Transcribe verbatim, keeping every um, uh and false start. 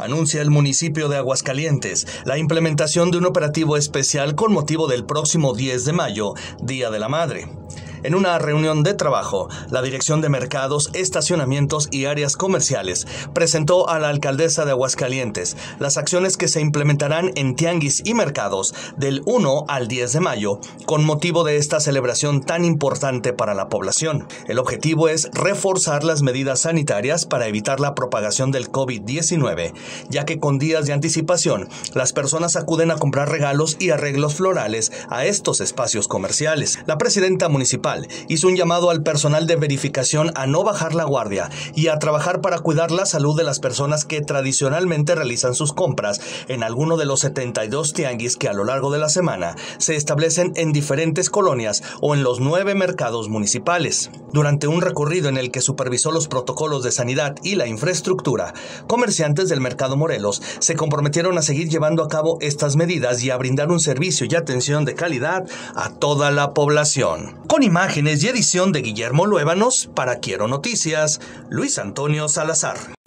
Anuncia el municipio de Aguascalientes la implementación de un operativo especial con motivo del próximo diez de mayo, Día de la Madre. En una reunión de trabajo, la Dirección de Mercados, Estacionamientos y Áreas Comerciales presentó a la alcaldesa de Aguascalientes las acciones que se implementarán en tianguis y mercados del uno al diez de mayo con motivo de esta celebración tan importante para la población. El objetivo es reforzar las medidas sanitarias para evitar la propagación del COVID diecinueve, ya que con días de anticipación las personas acuden a comprar regalos y arreglos florales a estos espacios comerciales. La presidenta municipal hizo un llamado al personal de verificación a no bajar la guardia y a trabajar para cuidar la salud de las personas que tradicionalmente realizan sus compras en alguno de los setenta y dos tianguis que a lo largo de la semana se establecen en diferentes colonias o en los nueve mercados municipales. Durante un recorrido en el que supervisó los protocolos de sanidad y la infraestructura, comerciantes del Mercado Morelos se comprometieron a seguir llevando a cabo estas medidas y a brindar un servicio y atención de calidad a toda la población. Con imágenes y edición de Guillermo Luébanos, para Quiero Noticias, Luis Antonio Salazar.